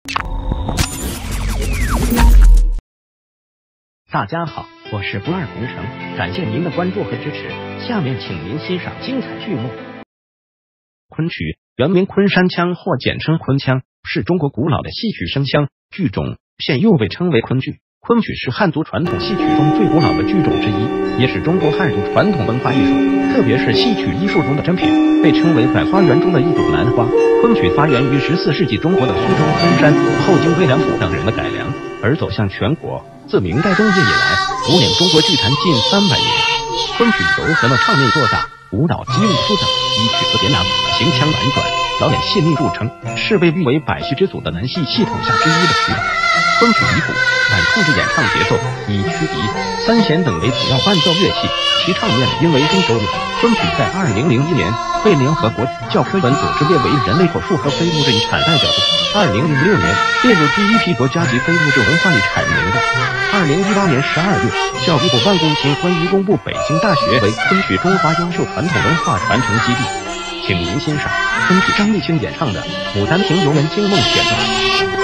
大家好，我是不二红城，感谢您的关注和支持。下面请您欣赏精彩剧目。昆曲原名昆山腔或简称昆腔，是中国古老的戏曲声腔剧种，现又被称为昆剧。昆曲是汉族传统戏曲中最古老的剧种之一，也是中国汉族传统文化艺术，特别是戏曲艺术中的珍品，被称为百花园中的一朵兰花。昆曲发源于14世纪中国的苏州、昆山，后经魏良辅等人的改良，而走向全国。自明代中叶以来，统领中国剧坛近300年。昆曲柔和的唱念做大，舞蹈肌肉粗糙，以曲子典雅、行腔婉转、表演细腻著称，是被誉为百戏之祖的南戏系统下之一的曲种。昆曲以鼓、敢控制演唱节奏，以曲笛、三弦等为主要伴奏乐器，其唱念因为中周韵。昆曲在2001年被联合国教科文组织列为人类口述和非物质遗产代表作，2006年列入第一批国家级非物质文化遗产名录。2018年12月，教育部办公厅关于公布北京大学为昆曲中华优秀传统文化传承基地。请您欣赏昆曲张丽青演唱的《牡丹亭游人惊梦》选段。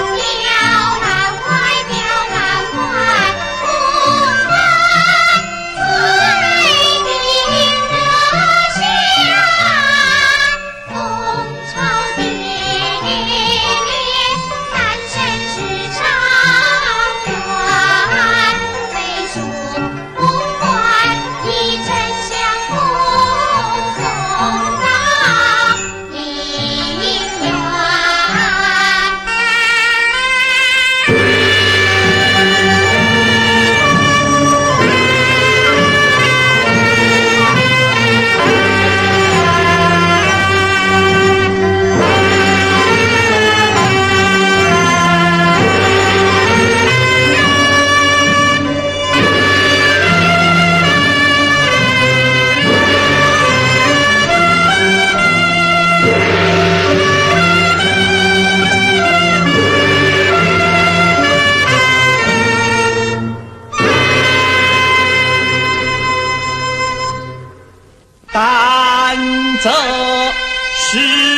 但则是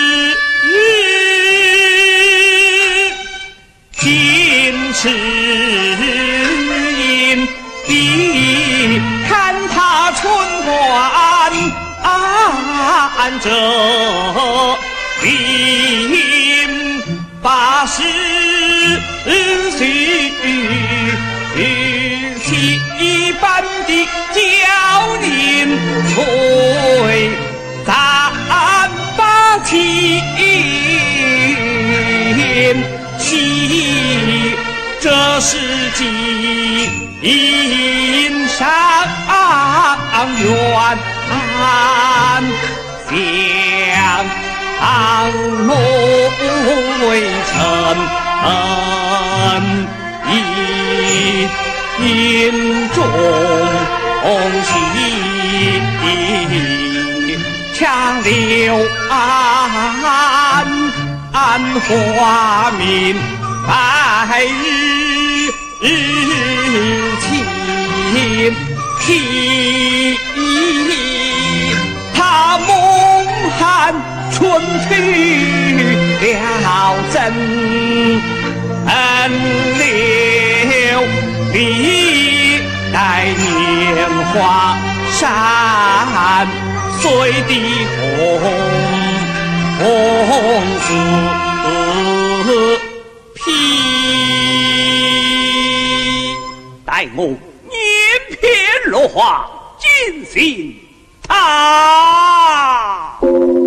今世因必看他春官者临八十岁戏班的教您催咱把情系，这是今上元相nội臣因中喜，强留华民百日情，他蒙汉春去了真留历代年华山水的红丝披，待我念篇落花进行他。